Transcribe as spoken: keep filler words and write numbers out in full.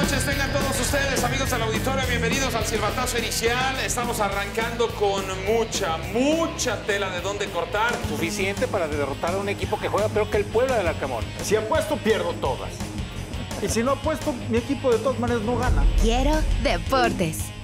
noches tengan todos ustedes, amigos del auditorio. Bienvenidos al silbatazo inicial. Estamos arrancando con mucha, mucha tela de dónde cortar. Suficiente para derrotar a un equipo que juega peor que el Puebla del Arcamón. Si apuesto, pierdo todas. Y si no apuesto, mi equipo de todas maneras no gana. Quiero deportes.